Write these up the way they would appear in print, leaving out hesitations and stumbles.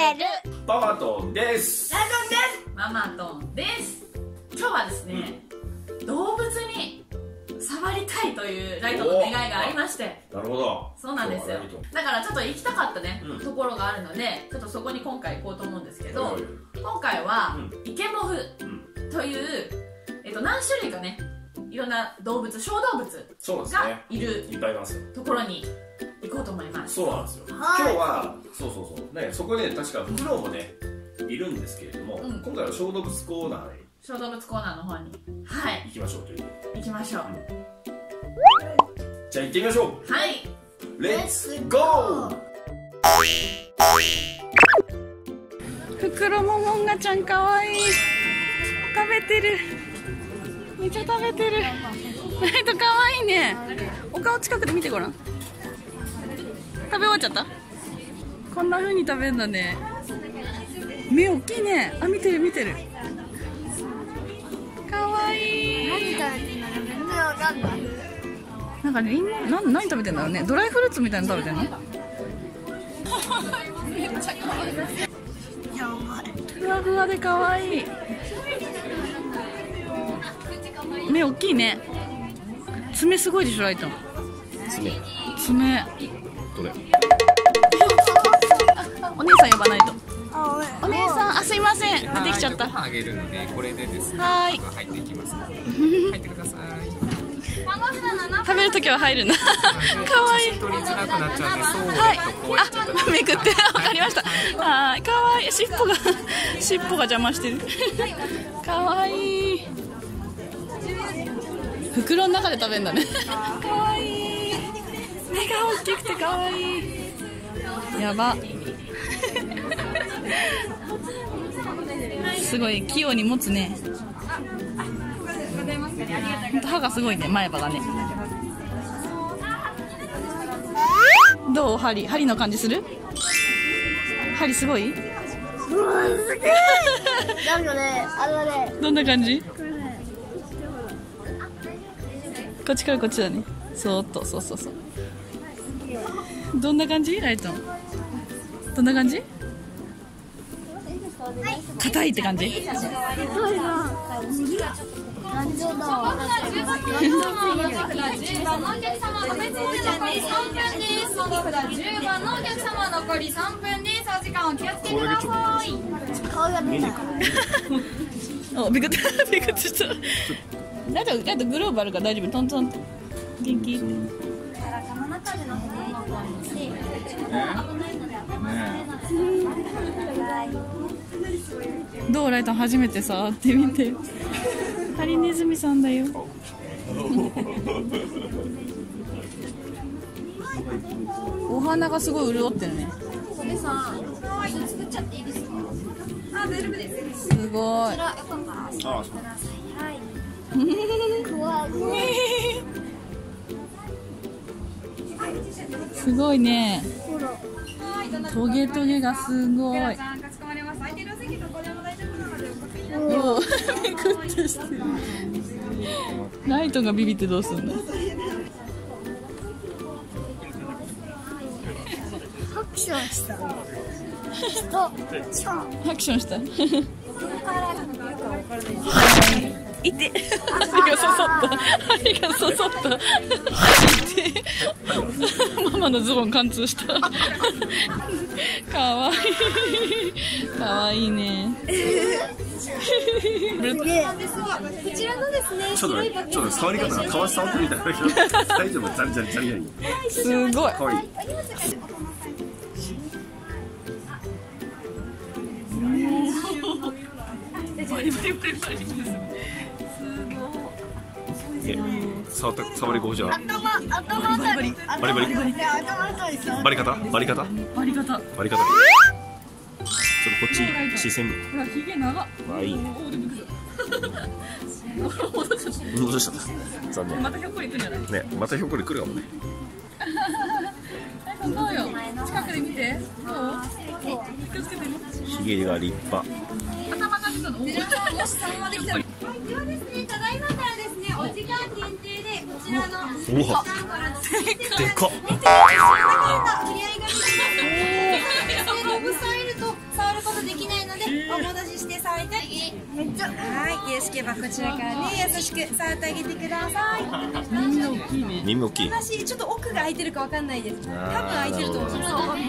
てるパマトンです。 ライトンです。 ママトンです。今日はですね、動物に触りたいというライトの願いがありまして。 なるほど。 そうなんですよ。だからちょっと行きたかったね、ところがあるので、ちょっとそこに今回行こうと思うんですけど、今回はイケモフという、何種類かね、いろんな動物、小動物がいるところに行こうと思います。 そうなんですよ。今日はそうね、そこで確かフクロウもねいるんですけれども、今回は小動物コーナーに小動物コーナーの方に行きましょうという。 行きましょう。 じゃあ行ってみましょう。 はい。 レッツゴー。 フクロモモンガちゃんかわいい。食べてる。めっちゃ食べてる。かわいいね。お顔近くで見てごらん。食べ終わっちゃった。こんな風に食べるんだね。目大きいね。あ、見てる見てる。かわいい。 何食べてんの？全然わかんない。 なんかね、何食べてんだろうね。ドライフルーツみたいなの食べてんの？めっちゃかわいい。 やばい。 ふわふわでかわいい。目大きいね。爪すごいでしょ、ライトン。爪。 どれ？ お姉さん呼ばないと。 あ、 お姉さん、あ、すいません。出てきちゃった。 ご飯あげるので、これでですね。 はい。 入っていきます。入ってください。 食べるときは入るんだ。かわいい。 取りづらくなっちゃうんで、そうはい。 こうやっちゃった。 あ、めくって、わかりました。はい、かわいい。尻尾が邪魔してる。かわいい。袋の中で食べるんだね。かわいい。目が大きくてかわいい。やば。すごい器用に持つね。ほんと歯がすごいね、前歯がね。どう？針の感じする？針すごい？ うわ、すげえ。なんかね、 どんな感じ？こっちからこっちだね。そーっと、そう。どんな感じ？ライトン。どんな感じ？硬いって感じ？ 残り3分です。お時間を気をつけてください。 顔が出た。 お、ビクッした。ライトグローブあるから大丈夫。トントンって。元気？どう？ライトン初めて触ってみて。ハリネズミさんだよ。お花がすごい潤ってるね。 作っちゃっていいですか？あ、大丈夫です。 すごい。すごいね。トゲトゲがすごい。おー、めくってしてる。ライトがビビってどうすんの？ ハクションした。 ハクションした。いて。針が刺さった。いて。ママのズボン貫通した。かわいい。かわいいね。 こちらのですね、 ちょっと触り方がかわし触ってみたいだけど大丈夫？ザリザリザリザリ。 すごい。 かわいい。 バリバリ。 触り心地は頭バリバリ。バリ方。ちょっとこっち視線。 ほら、ひげ長っ。 いいね。戻しちゃった。残念。 またひょっこり来るんじゃない？ ね、またひょっこり来るかもね。 どうよ。近くで見て。どう？気をつけてね。 ひげが立派。 頭がつくの。 もしそのままできたら。ではですね、ただいまからですね、お時間限定でこちらのおわ。でかっ。 売り上げがございます。ロブサイルとサはい、よろしければこちらからね、優しく触ってあげてください。 耳大きいね。 耳大きい。 私ちょっと奥が開いてるかわかんないです。多分開いてると思う。 す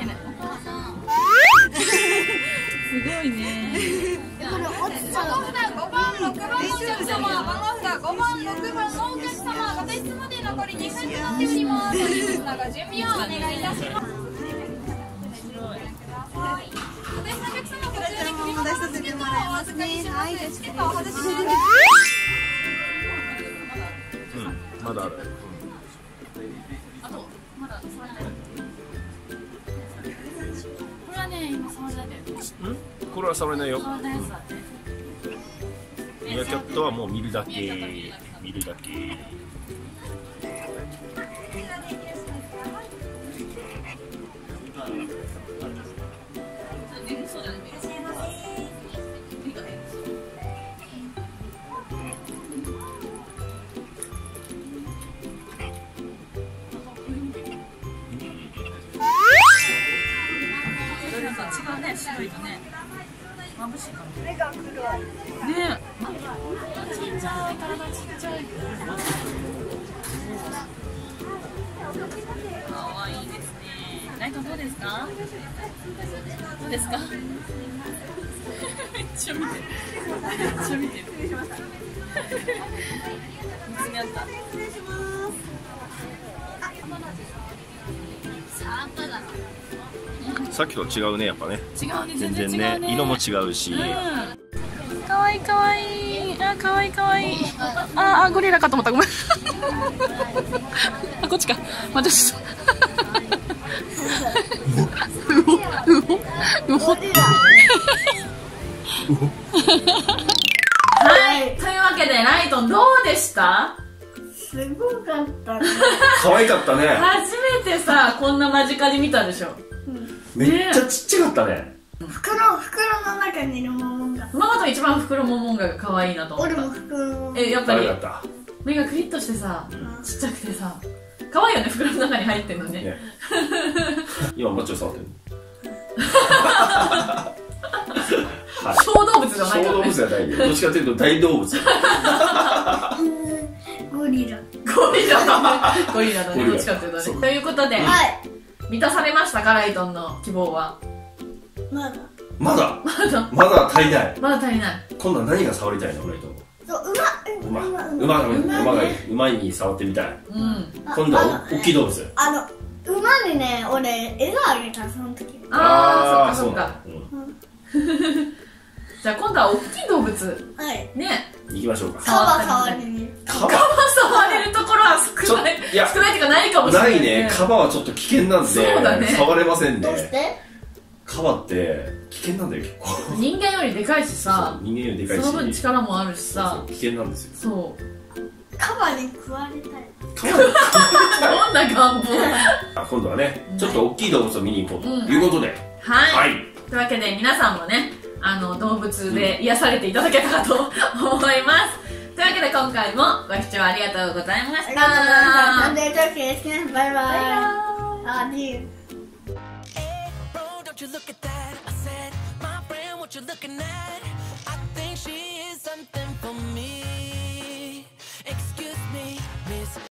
ごいね。 これ落ちちゃう。 5番、6番のお客様、番号札5番、6番のお客様、ご提出まで残り2分となっております。本日のご準備をお願いいたします。お提出のお客様、こちらで首元のチケットをお預かりします。チケットをお外しします。 まだある。 これはね、今触られてる。 これは触れないよ。 触らないやつだって。 ミーアキャットはもう見るだけ。見るだけ。 違うね、白いとね。眩しいかも。 目が黒い。 ねちっちゃい、体ちっちゃい。かわいいですね。ライトどうですか？どうですか？めっちゃ見てる。めっちゃ見てる。見つめ合った。 さっきと違うね、やっぱね。 違うね、 全然全然違うね、 ね。 色も違うし。 かわいいかわいい。あ、かわいいかわいい。あ、ゴリラかと思った。ごめん。あ、こっちか。またちょっと。はい、というわけでライトンどうでした？ すごかったね。 可愛かったね。 初めてさ、こんな間近で見たでしょ。 めっちゃちっちゃかったね。 袋の中にいるモモンガ。 ママと一番袋モモンガが可愛いなと思っ俺もた。 袋。 やっぱり可愛かった。 目がクリッとしてさ、ちっちゃくてさ、可愛いよね、袋の中に入ってんのね。 ね今マッチョ触ってる。 小動物じゃないからね。 小動物じゃないよ。どっちかというと大動物。 ゴリラ。 ゴリラだね、どっちかっていうとね。ということで、 はい。 満たされましたか、ライトンの希望は。 まだ。 まだ足りない。 まだ足りない。 今度は何が触りたいの、俺と。 そう、 馬に触ってみたい。 うん。 今度は大きい動物。 馬にね、俺、餌あげた、その時。 あー、そっかそっか。 うんじゃあ今度は大きい動物。 はい。 ね。 行きましょうか。 カバ触りに。 カカバ触れるところは少ない。 いや少ないっていうかないかもしれない。 ないね。カバはちょっと危険なんで、 そうだね触れませんどうしね。 て？ カバって危険なんだよ、結構。 人間よりでかいしさ、 人間よりでかいし。 その分力もあるしさ、 危険なんですよ。 そう。 カバに食われたい。 どんな願望？ 今度はね、ちょっと大きい動物を見に行こうということで。 はい。 はい。 というわけで皆さんもね、動物で癒されていただけたかと思います。というわけで今回もご視聴ありがとうございました。 なんで時ですね。バイバイ。アディー。 Don't you look at that? I said, my friend, what you looking at?